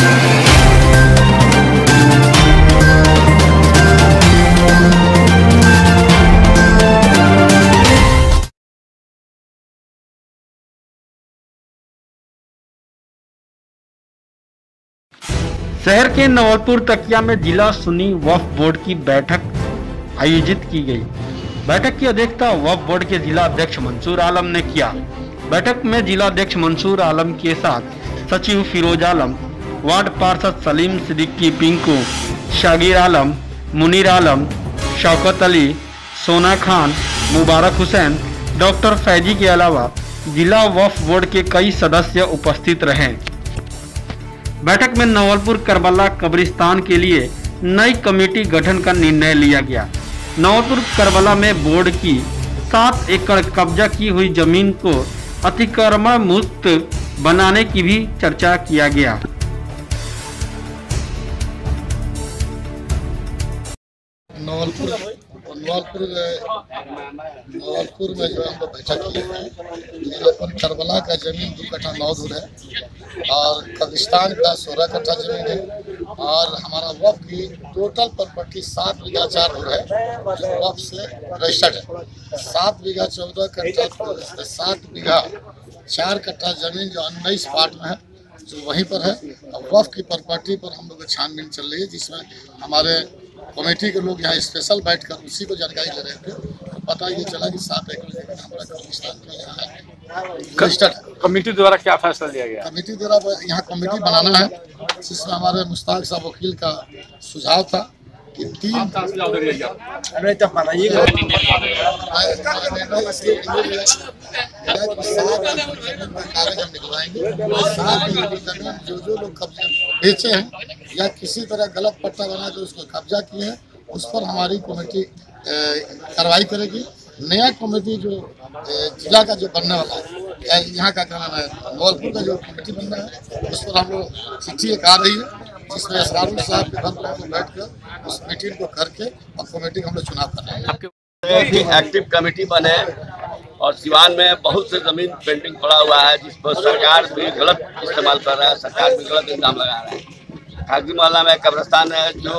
शहर के नवलपुर तकिया में जिला सुन्नी वक्फ बोर्ड की बैठक आयोजित की गई। बैठक की अध्यक्षता वक्फ बोर्ड के जिला अध्यक्ष मंसूर आलम ने किया। बैठक में जिला अध्यक्ष मंसूर आलम के साथ सचिव फिरोज आलम, वार्ड पार्षद सलीम सिद्दीकी पिंकू, शागिर आलम, मुनीर आलम, शौकत अली, सोना खान, मुबारक हुसैन, डॉक्टर फैजी के अलावा जिला वक्फ बोर्ड के कई सदस्य उपस्थित रहे। बैठक में नवलपुर करबला कब्रिस्तान के लिए नई कमेटी गठन का निर्णय लिया गया। नवलपुर करबला में बोर्ड की 7 एकड़ कब्जा की हुई जमीन को अतिक्रमण मुक्त बनाने की भी चर्चा किया गया। नवलपुर में जो हम लोग बैठक किए हैं, यहाँ पर करबला का जमीन 2 कट्ठा 9 धुर है और कब्रिस्तान का 16 कट्ठा जमीन है और हमारा वक्फ की टोटल प्रॉपर्टी 7 बीघा 4 धुर है जो वक्फ से रजिस्टर्ड है। 7 बीघा 14 कट्ठा 7 बीघा 4 कट्ठा जमीन जो 19 पार्ट में है जो वहीं पर है। वक्फ की प्रॉपर्टी पर हम लोग छानबीन चल रही है, जिसमें हमारे कमेटी के लोग यहाँ स्पेशल बैठकर उसी को जानकारी ले रहे थे। तो पता ये चला कि 7 एकड़ जमीन हमारा कब्रिस्तान का यहाँ है रजिस्टर्ड। कमेटी द्वारा क्या फैसला लिया गया? कमेटी द्वारा यहाँ कमेटी बनाना है, जिसमें हमारे मुश्ताक साहब वकील का सुझाव था कि 3 कागज हम निकलवाएंगे। 7 एकड़ जमीन जो लोग कब्जे बेचे हैं या किसी तरह गलत पट्टा बनाकर उसको कब्जा किए हैं, उस पर हमारी कमेटी कार्रवाई करेगी। नया कमेटी जो जिला का जो बनने वाला है, यहाँ का क्या नाम है, नवलपुर का जो कमेटी बनना है, उस पर हम लोग चिट्ठी एक आ रही है, जिसमें असरारुल साहब के घर पर बैठकर उस मीटिंग को करके और कमेटी हम लोग चुनाव कर रहे हैं। एक्टिव कमेटी बने और सिवान में बहुत से जमीन पेंडिंग पड़ा हुआ है, जिस पर सरकार भी गलत इस्तेमाल कर रहा है, सरकार भी गलत इल्जाम लगा रहा है। खाकी मोहल्ला में कब्रिस्तान है, जो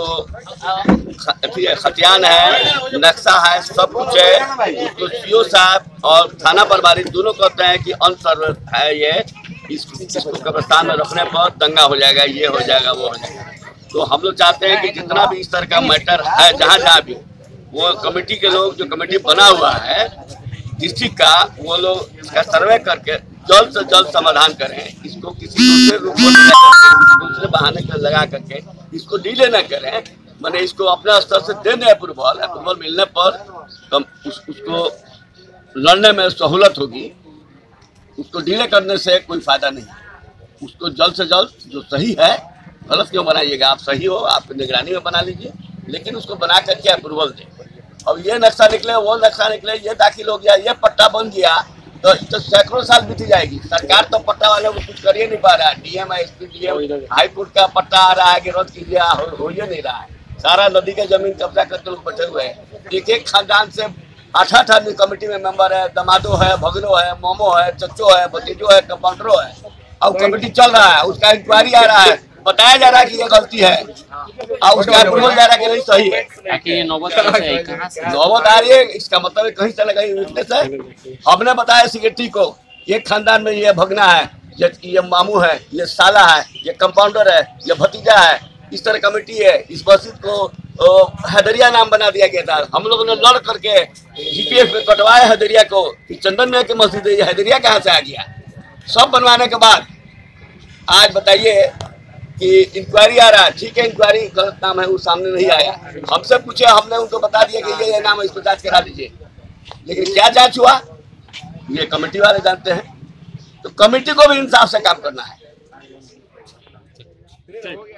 खतियान है, नक्शा है, सब कुछ है। उसको सीओ साहब और थाना प्रभारी दोनों कहते हैं कि अनसर्विस है ये, इसको कब्रिस्तान में रखने पर दंगा हो जाएगा, ये हो जाएगा, वो हो जाएगा। तो हम लोग चाहते हैं कि जितना भी इस तरह का मैटर है, जहाँ भी वो कमेटी के लोग, जो कमेटी बना हुआ है डिस्ट्रिक्ट का, वो लोग इसका सर्वे करके जल्द से जल्द समाधान करें। इसको किसी दूसरे रूप में दूसरे बहाने कर लगा करके इसको डिले न करें। मैंने इसको अपने स्तर से दे दें अप्रूवल मिलने पर उसको लड़ने में सहूलत होगी। उसको डिले करने से कोई फायदा नहीं। उसको जल्द से जल्द, जो सही है, गलत क्यों बनाइएगा, आप सही हो, आप निगरानी में बना लीजिए, लेकिन उसको बना करके अप्रूवल दें। अब ये नक्शा निकले, वो नक्शा निकले, ये दाखिल हो गया, ये पट्टा बन गया, तो सैकड़ों साल बीत जाएगी। सरकार तो पट्टा वालों को कुछ कर ही नहीं पा रहा है। DM, SP, DM, high court का पट्टा आ रहा है कि रद्द कीजिए, हो ही नहीं रहा है। सारा नदी का जमीन कब्जा करके लोग बैठे हुए हैं। एक खानदान से 8 आदमी कमेटी में मेंबर है, दमादो है, भगनो है, मोमो है, चच्चो है, भतीजो है, कंपाउंडरो है, और कमेटी चल रहा है। उसका इंक्वायरी आ रहा है, बताया जा रहा है कि ये गलती है और उसका अप्रूवल जा रहा है कि नहीं सही है। नौबत आ रही है, इसका मतलब कहीं से लगा वीकनेस है। हमने बताया सेक्रेटरी को, ये खानदान में ये भगना है, ये मामू है, ये साला है, ये कंपाउंडर है, ये भतीजा है, इस तरह कमेटी है। इस मस्जिद को हैदरिया नाम बना दिया गया था। हम लोगों ने लड़ करके जीपीएफ में कटवाया हैदरिया को कि चंदन में की मस्जिद है, ये हैदरिया कहाँ से आ गया। सब बनवाने के बाद आज बताइए कि इंक्वायरी आ रहा है। ठीक है, इंक्वायरी गलत नाम है, वो सामने नहीं आया। हमसे पूछे, हमने उनको बता दिया कि ये नाम है, इसको जांच करा दीजिए। लेकिन क्या जांच हुआ ये कमेटी वाले जानते हैं। तो कमेटी को भी इंसाफ से काम करना है।